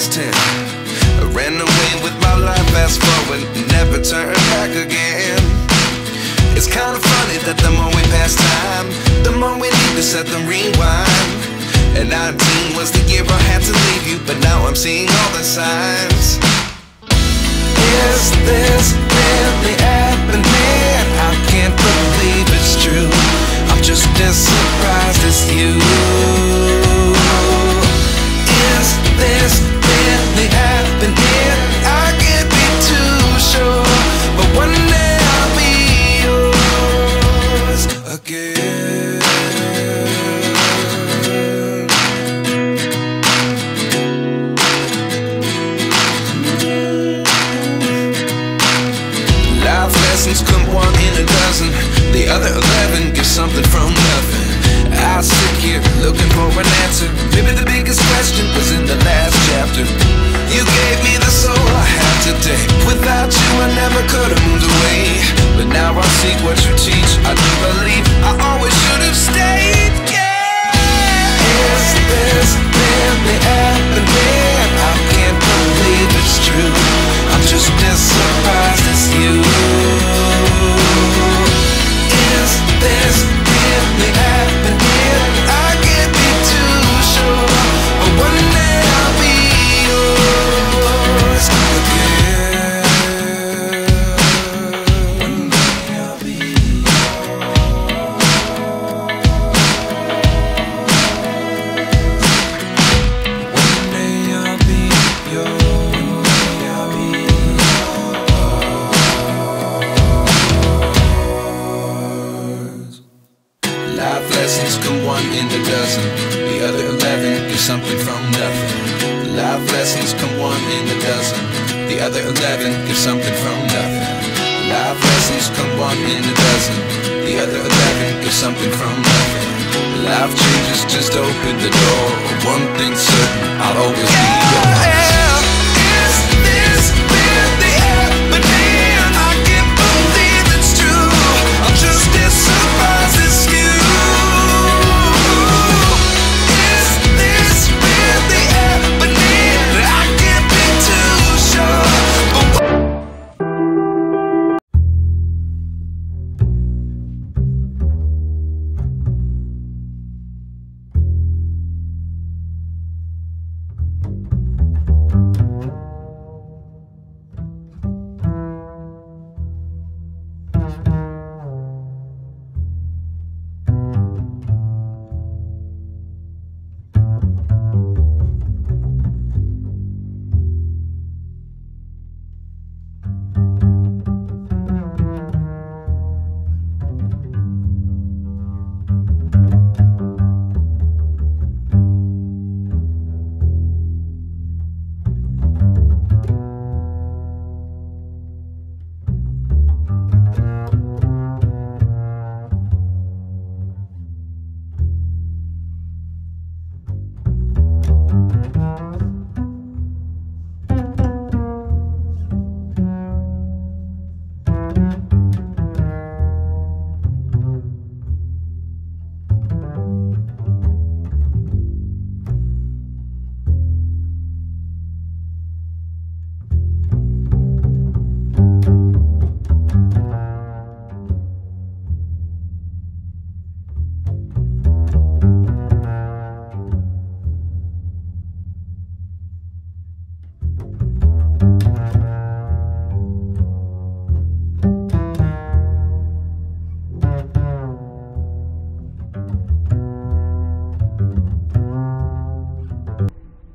was 10. I ran away with my life, fast forward, never turn back again. It's kinda funny that the more we pass time, the more we need to set the rewind. And 19 was the year I had to leave you, but now I'm seeing all the signs. Is this really happening? I can't believe it's true. I'm just as surprised as you. Is this really happening? I can't be too sure, but one day I'll be yours again. Life lessons come one in a dozen. The other 11 get something from nothing. I sit here looking for an answer. Maybe the biggest question was in the last chapter. You gave me the soul I have today. Without you I never could have moved away. But now I see what you teach. I do believe I always should have stayed. Yeah. Is this really happening? I can't believe it's true. I'm just as surprised as you. Is this really happening? I can't be too sure, but one day I'll be yours again. One day I'll be yours. One day I'll be yours. I'll be yours. Life lessons come one in a dozen. The other 11 get something from nothing. Life lessons come one in a dozen. The other 11 get something from nothing. Life lessons come one in a dozen. The other 11 get something from nothing. Life changes just open the door. One thing's certain, I'll always be yours.